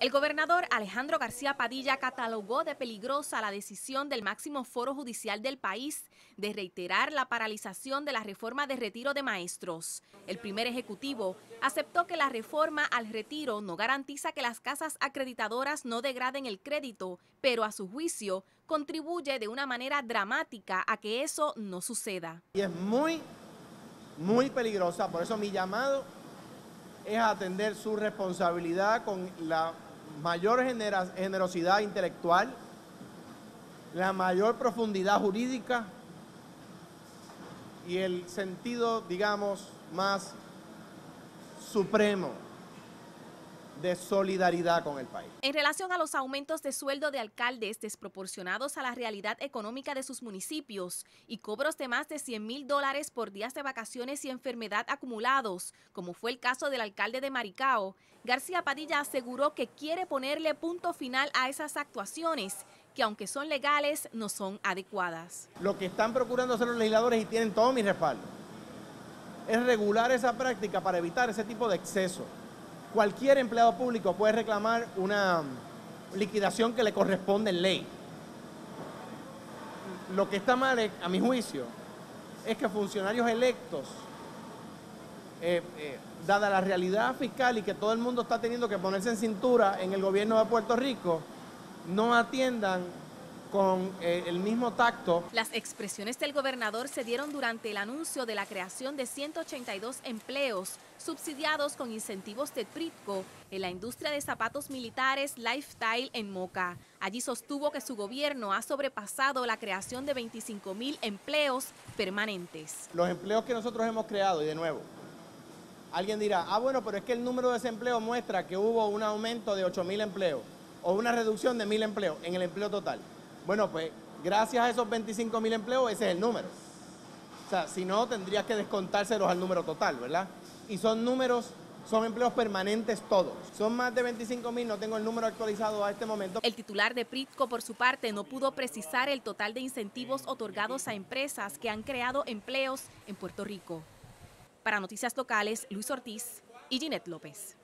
El gobernador Alejandro García Padilla catalogó de peligrosa la decisión del máximo foro judicial del país de reiterar la paralización de la reforma de retiro de maestros. El primer ejecutivo aceptó que la reforma al retiro no garantiza que las casas acreditadoras no degraden el crédito, pero a su juicio contribuye de una manera dramática a que eso no suceda. Y es muy peligrosa, por eso mi llamado es atender su responsabilidad con la mayor generosidad intelectual, la mayor profundidad jurídica y el sentido, digamos, más supremo de solidaridad con el país. En relación a los aumentos de sueldo de alcaldes desproporcionados a la realidad económica de sus municipios y cobros de más de $100,000 por días de vacaciones y enfermedad acumulados, como fue el caso del alcalde de Maricao, García Padilla aseguró que quiere ponerle punto final a esas actuaciones, que aunque son legales, no son adecuadas. Lo que están procurando hacer los legisladores, y tienen todo mi respaldo, es regular esa práctica para evitar ese tipo de exceso. Cualquier empleado público puede reclamar una liquidación que le corresponde en ley. Lo que está mal, a mi juicio, es que funcionarios electos, dada la realidad fiscal y que todo el mundo está teniendo que ponerse en cintura en el gobierno de Puerto Rico, no atiendan con el mismo tacto. Las expresiones del gobernador se dieron durante el anuncio de la creación de 182 empleos subsidiados con incentivos de Pritco en la industria de zapatos militares Lifestyle en Moca. Allí sostuvo que su gobierno ha sobrepasado la creación de 25,000 empleos permanentes. Los empleos que nosotros hemos creado, y de nuevo, alguien dirá, bueno, pero es que el número de desempleo muestra que hubo un aumento de 8,000 empleos o una reducción de 1,000 empleos en el empleo total. Bueno, pues gracias a esos 25,000 empleos, ese es el número. O sea, si no, tendrías que descontárselos al número total, ¿verdad? Y son números, son empleos permanentes todos. Son más de 25,000, no tengo el número actualizado a este momento. El titular de Pritco, por su parte, no pudo precisar el total de incentivos otorgados a empresas que han creado empleos en Puerto Rico. Para Noticias Locales, Luis Ortiz y Ginette López.